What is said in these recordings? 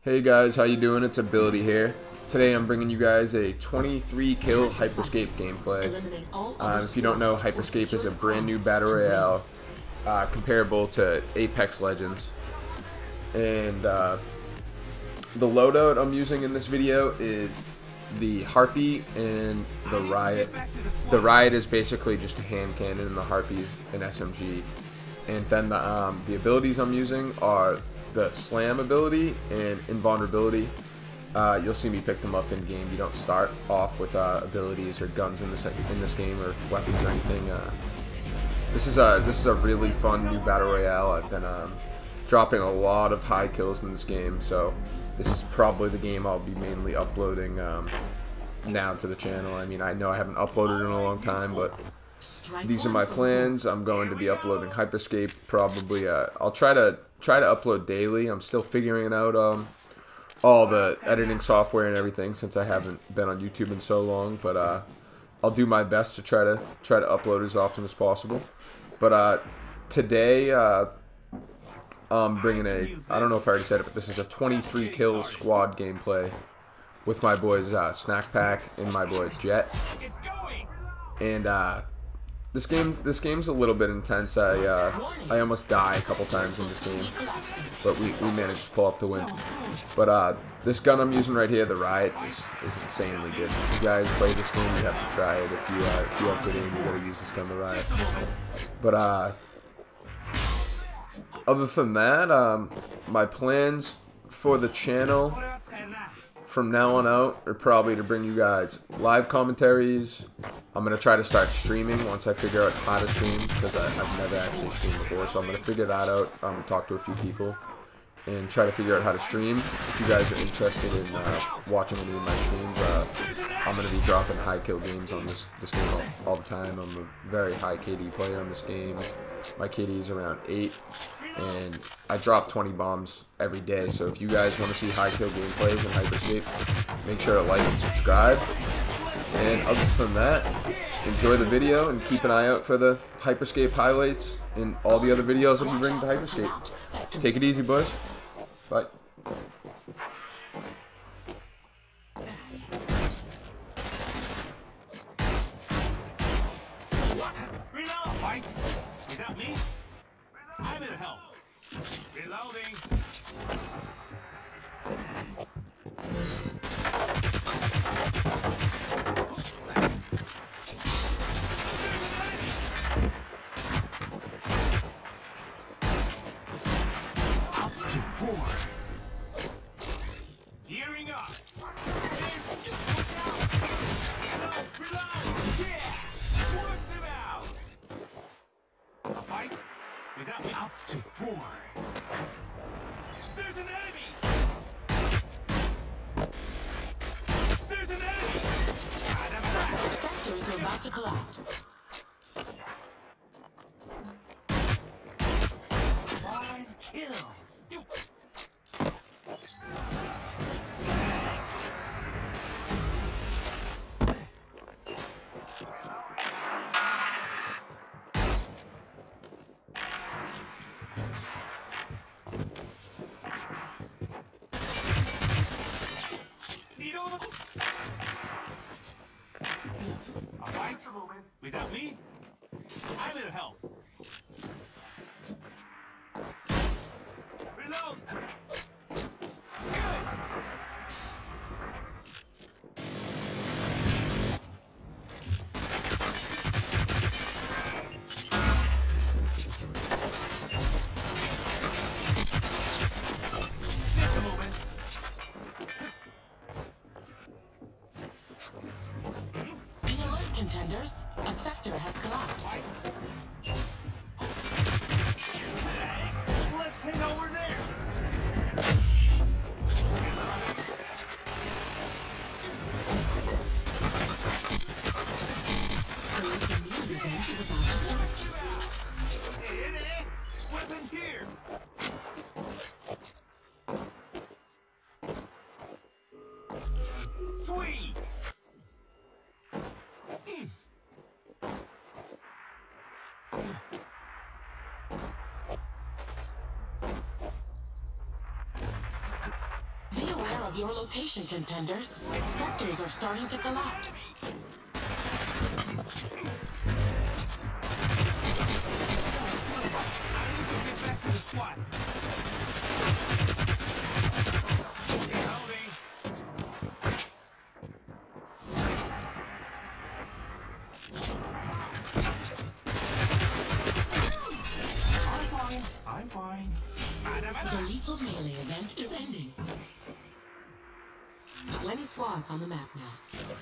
Hey guys, how you doing? It's Ability here. Today I'm bringing you guys a 23 kill Hyperscape gameplay. If you don't know, Hyperscape is a brand new battle royale comparable to Apex Legends. And the loadout I'm using in this video is the Harpy and the Riot. The Riot is basically just a hand cannon and the Harpy's an SMG. And then the abilities I'm using are the Slam ability and Invulnerability. You'll see me pick them up in game. You don't start off with abilities or guns in this game or weapons or anything. This is a really fun new battle royale. I've been dropping a lot of high kills in this game, so this is probably the game I'll be mainly uploading now to the channel. I mean, I know I haven't uploaded in a long time, but these are my plans. I'm going to be uploading Hyperscape probably. I'll try to upload daily. I'm still figuring out all the editing software and everything since I haven't been on YouTube in so long. But I'll do my best to try to upload as often as possible. But today I'm bringing I don't know if I already said it, but this is a 23 kill squad gameplay with my boys Snack Pack and my boy Jet. And this game's a little bit intense. I almost die a couple times in this game, but we managed to pull off the win. But this gun I'm using right here, the Riot, is insanely good. If you guys play this game, you have to try it. If you have good aim, you gotta use this gun, the Riot. But other than that, my plans for the channel from now on out are probably to bring you guys live commentaries. I'm going to try to start streaming once I figure out how to stream, because I've never actually streamed before, so I'm going to figure that out. I'm going to talk to a few people and try to figure out how to stream. If you guys are interested in watching any of my streams, I'm going to be dropping high kill games on this game all the time. I'm a very high KD player on this game. My KD is around 8. And I drop 20 bombs every day, so if you guys want to see high kill gameplays in Hyperscape, make sure to like and subscribe. And other than that, enjoy the video and keep an eye out for the Hyperscape highlights and all the other videos I'll be bringing to Hyperscape. Take it easy, boys. Bye. Without me, I'm here to help. Reloading. Up to 4. Gearing up. Reload. Yeah. Work them out. A fight? Without me, up to 4. There's an enemy! There's an enemy! The sectors are about to collapse. 5 kills! Without me, I'm here to help. Reload! Just a moment. Be alert, contenders. A sector has collapsed. Let's head over there. The news event is about to start. Hey, weapons here. Sweet. of your location, contenders. Sectors are starting to collapse. Get back to the squad. Reloading. I'm fine. The lethal melee event is ending. 20 squads on the map now.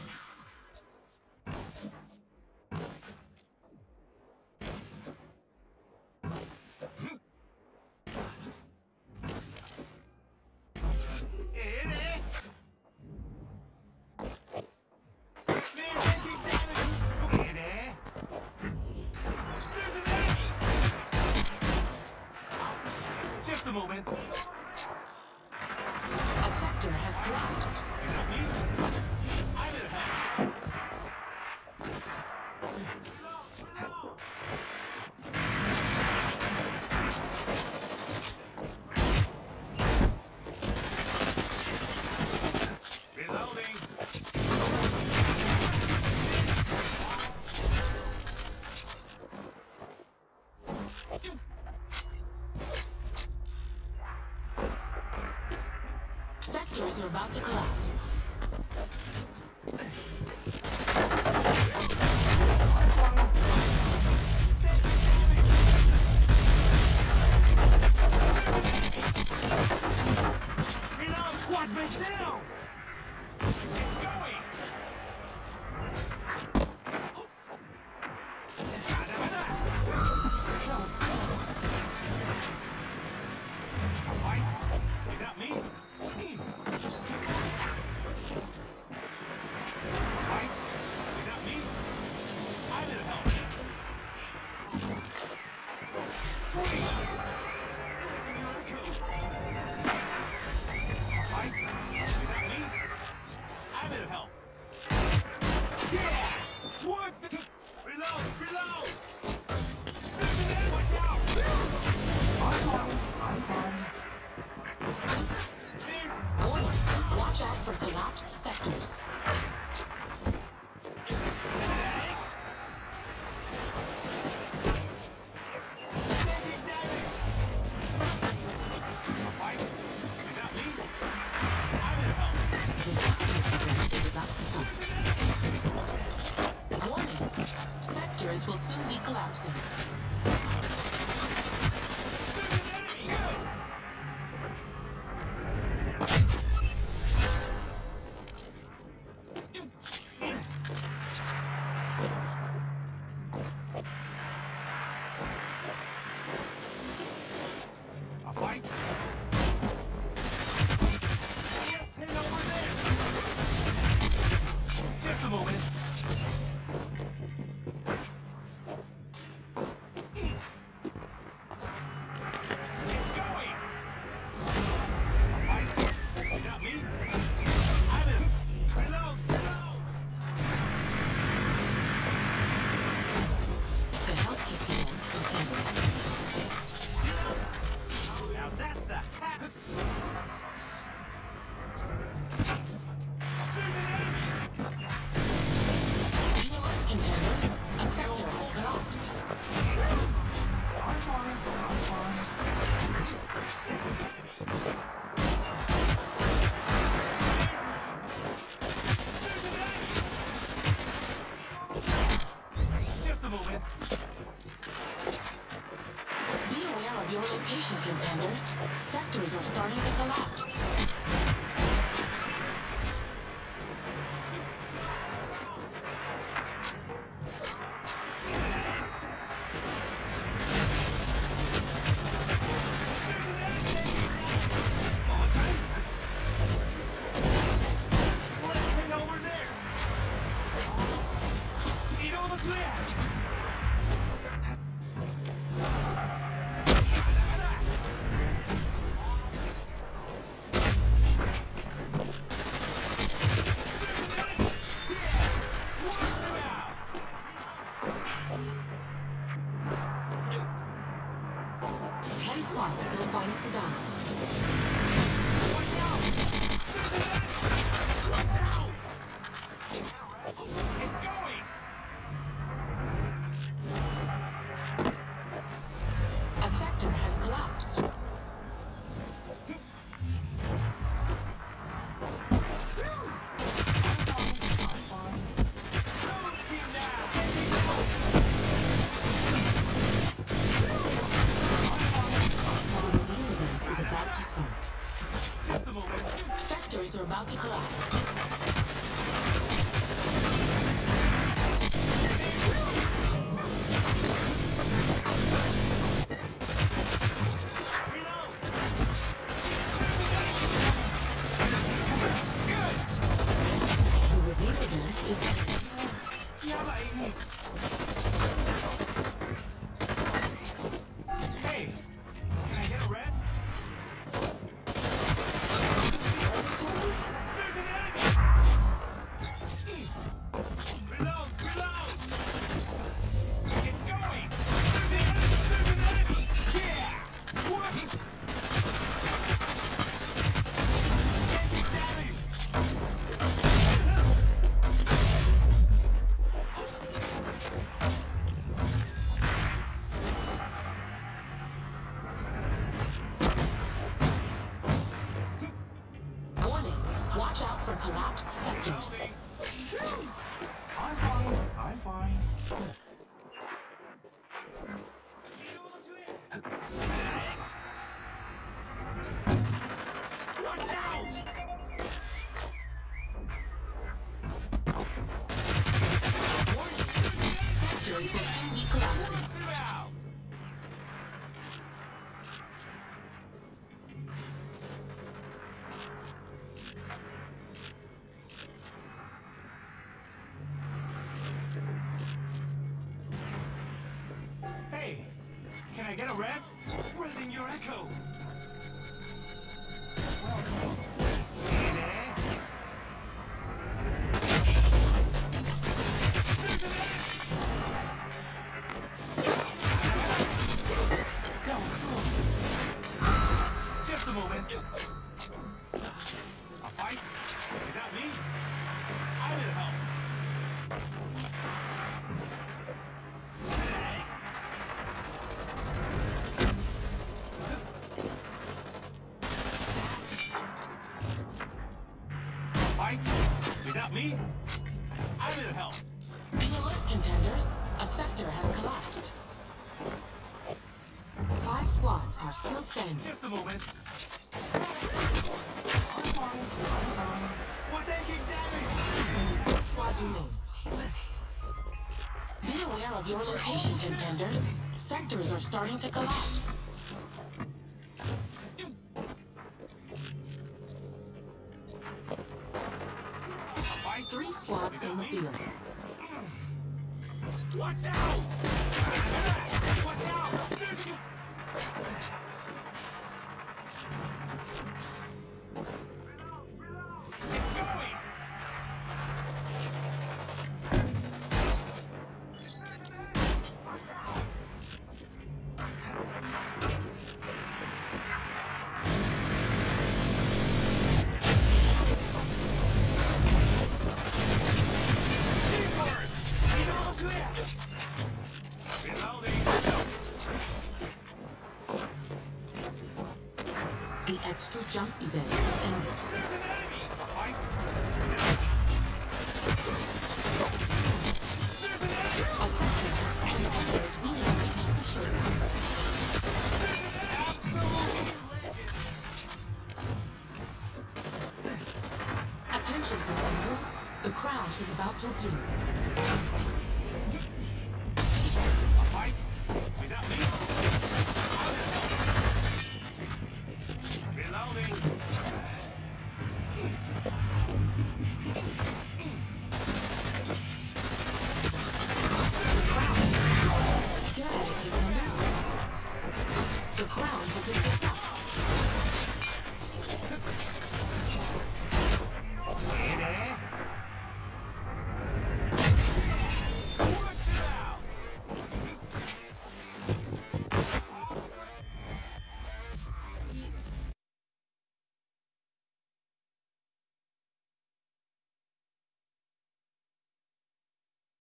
Just a moment. A sector has collapsed. I'm in a help. Reloading. Sectors are about to collapse. Reload, squad mate down. Keep going. Fight without me. Fight without me. I'm in help. Fight without me. I'm in help. Yeah! What? Reload! Reload! Watch out! I'm fine. Warning, watch out for collapsed sectors. Fight without me. I'm in help. Is about to start. Warning, sectors will soon be collapsing. A fight? Let's head over there. Just a moment. Keep going. A fight? Without me? I'm in. Reload! Reload! The health kit event is ending. Now that's a hack. Be alert, contenders. A sector has collapsed. Just a moment. Be aware of your location, contenders. Sectors are starting to collapse. Let's head over there. 이러고 뒤에. Just a moment. Sectors are about to collapse. Reload. The repeatedness is... Yeah, baby. Hey, can I get a rest? There's an enemy. Reload, reload. Get going. There's an enemy. Yeah. What? Taking damage. Warning. Watch out for collapsed sectors. I'm fine. I'm fine. Watch out! Warning. Sectors will soon be collapsing. Get out! Hey, can I get a rest? Raising your echo. Hey there. There's an enemy. Go. Just a moment. A fight? Is that me? I'm here to help. Fight? Without me? I'm here to help. Be alert, contenders. A sector has collapsed. 5 squads are still standing. Just a moment. We're taking damage. 4 squads remain. Be aware of your location, contenders. Sectors are starting to collapse. Fight? 3 squads in the field. Watch out! Watch out! It's going! The extra jump event is ended. A sector and contenders will reach the showdown. Attention, contenders. The crowd is about to begin.